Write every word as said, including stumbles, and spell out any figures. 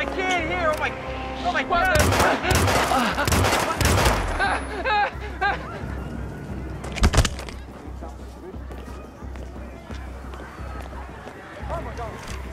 I can't hear. Oh my, oh my God. Oh my God.